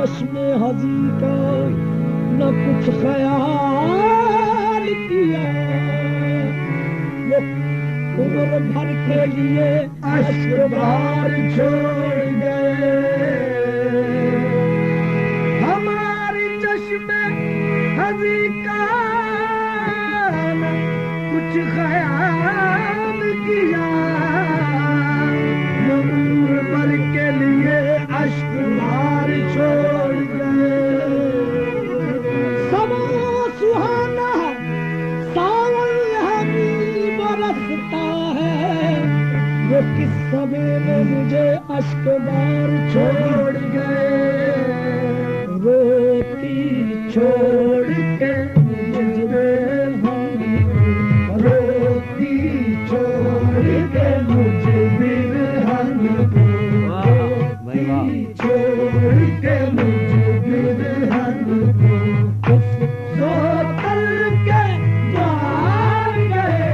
चश्मे हजी का न कुछ ख्याल किया, वो उम्र भर के लिए अश्क बार छोड़ गए। हमारी चश्मे हजी का न कुछ ख्याल किया, वो उम्र भर के लिए अश्क बार छोड़ गए। सबो सुहाना सावन हमी बरसता है, वो किस समय में मुझे अश्क बार छोड़ गए। रोती छोड़ के मुझे रोती छोड़ के मुझे बिरहन छोड़ के मुझे बिरहन सोतल के बाहर गए।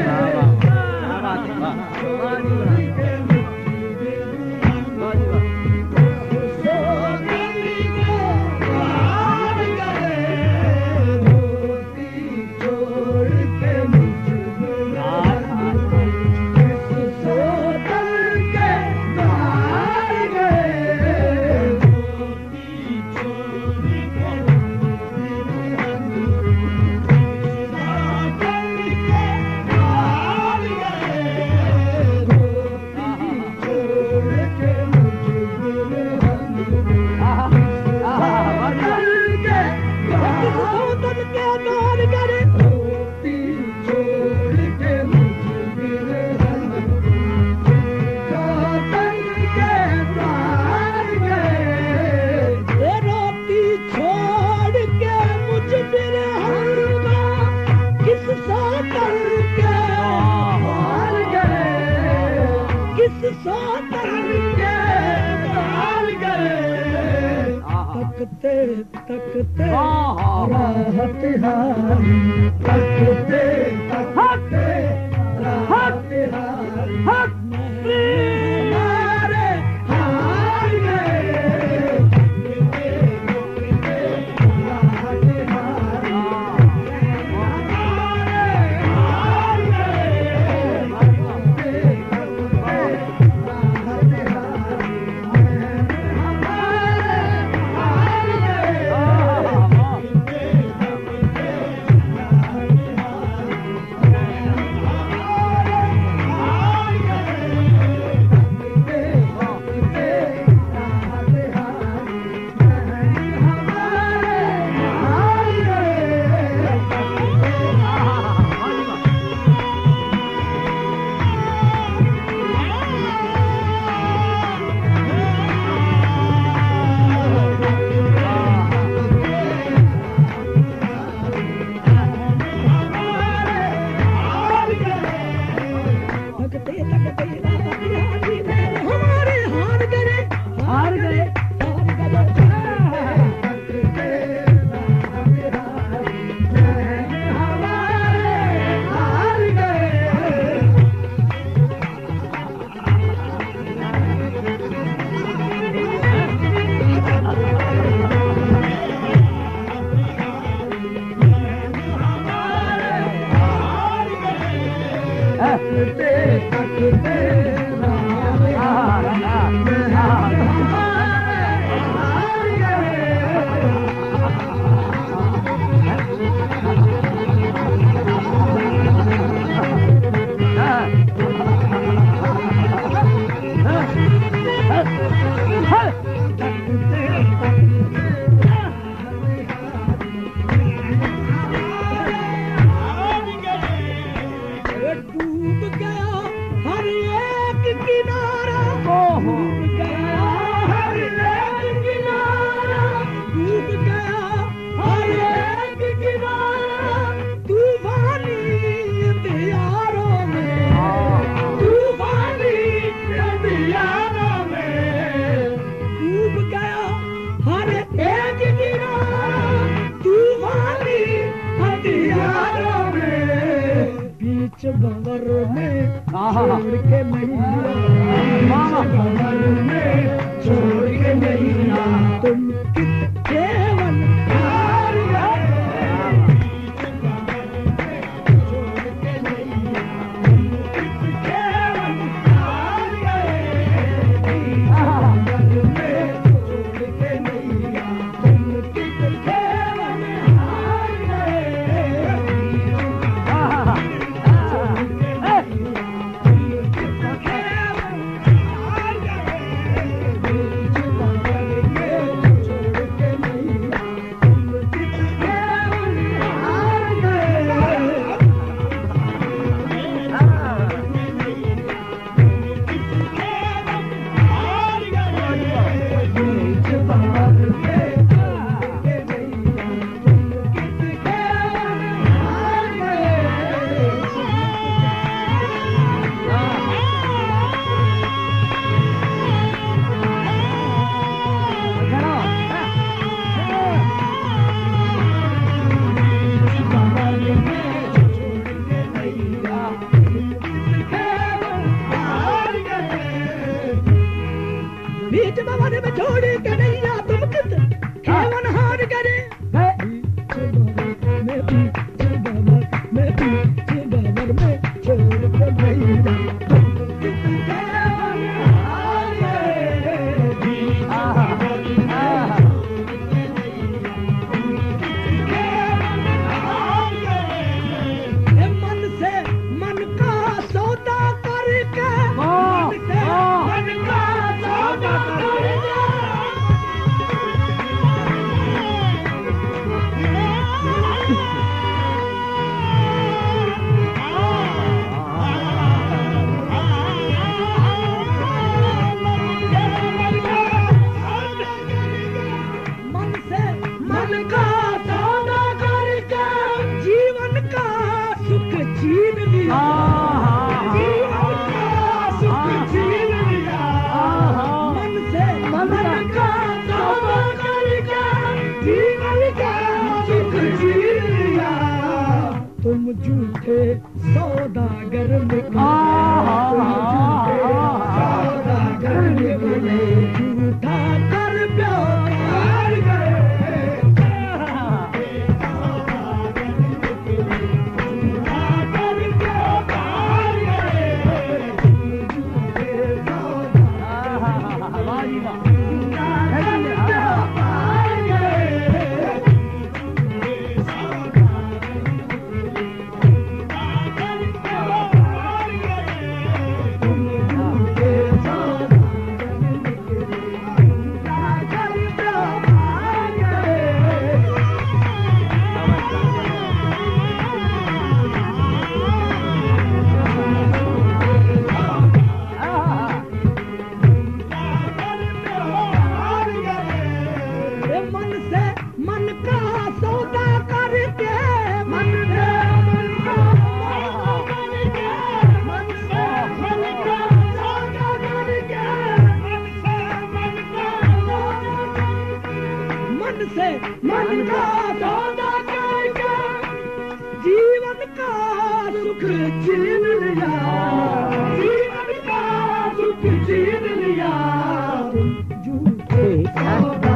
तकते तकते राहत हारी, तकते तकते राहत हारी, हमारे हार गए। राहत हारी, हमारे हार गए। तकते तकते राहत हारी, भंवर में छोड़ के नहीं, भंवर में छोड़ के नहीं तुम बीच बावर में छोड़ के नैया तुम कित केवन हार करे मैं बीच बावर में छोड़ के नैया तुम झूठे सौदागर निकले सौदागर निकले झूठा कर प्यार गए झूठा कर प्यार गए झूठे मन का सौदा करके जीवन का सुख छीन लिया जीवन का सुख छीन लिया झूठे सौदा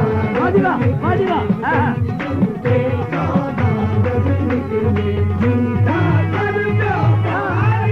झूठे सौदा निकले झूठा कर प्यार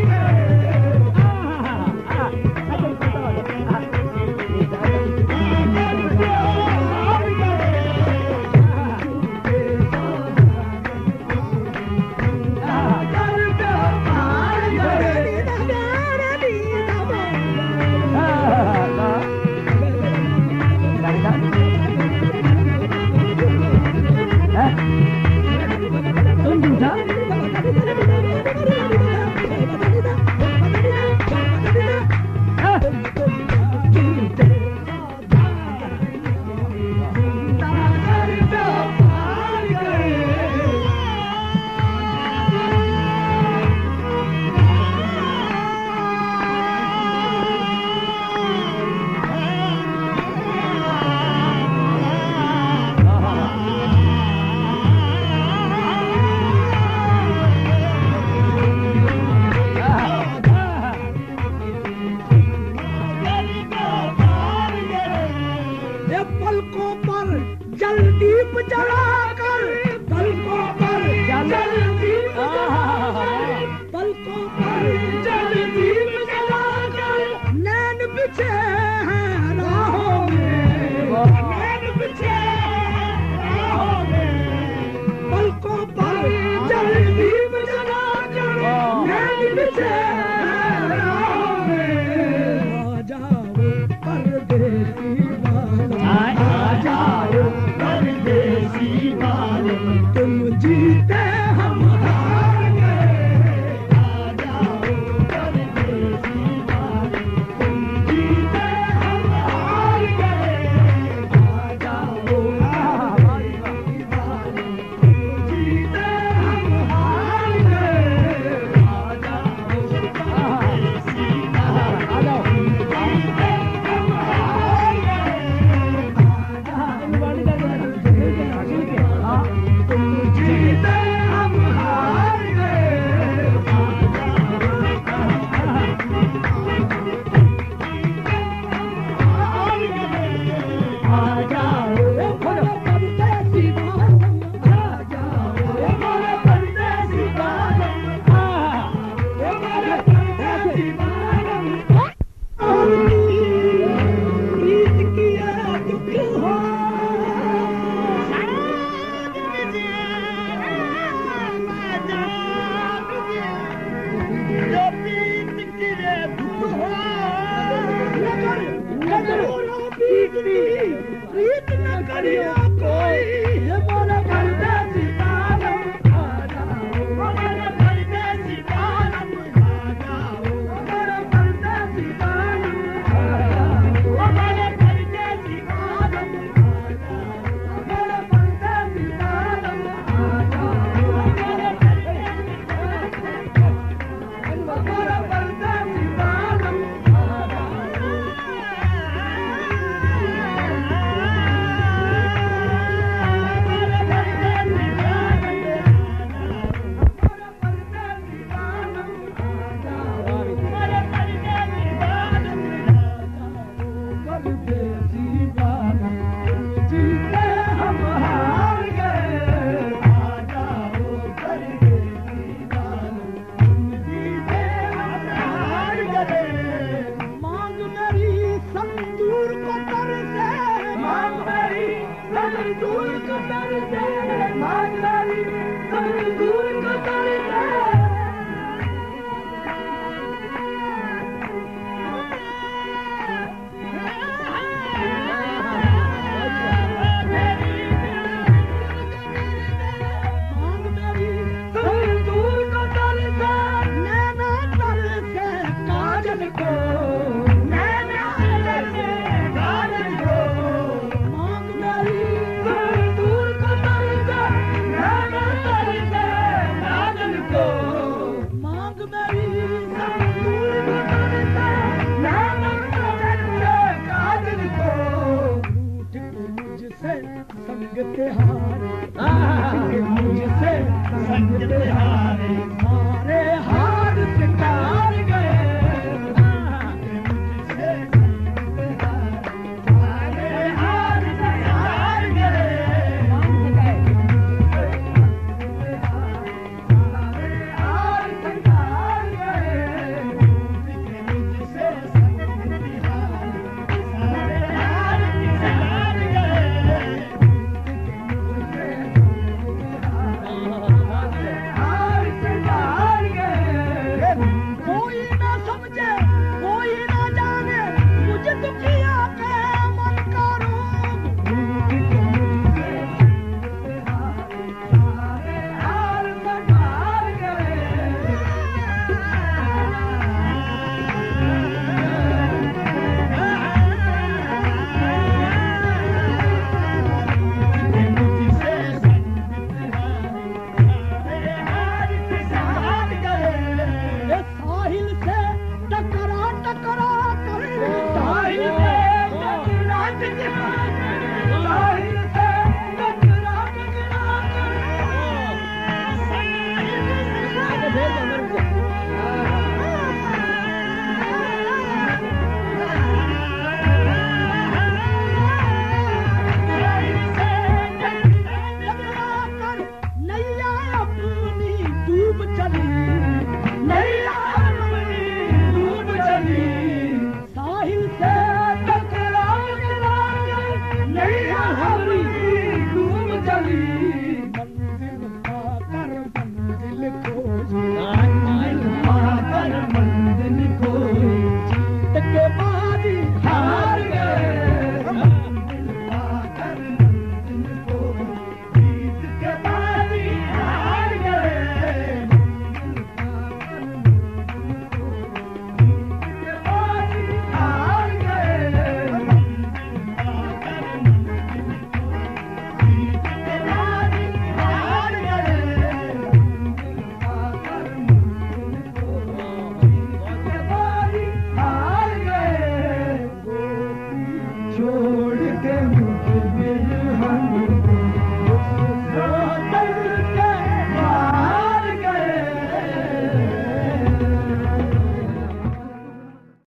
पलकों पर जल दीप जलाकर पलकों पर जल दीप पलकों पर जल दीप जलाकर नैन बिछे हैं राहों में नैन बिछे राहों में पलकों पर जल दीप जलाकर नैन बिछे हैं राहों में आ जाओ परदेसी परदेसी प्रीत न करियो कोई ये मोरा परदेसी बालम आ जाओ मोरा परदेसी बालम आ जाओ मोरा परदेसी बालम आ जाओ मोरा परदेसी बालम आ जाओ मोरा परदेसी बालम आ जाओ मोरा परदेसी बालम मुझसे संग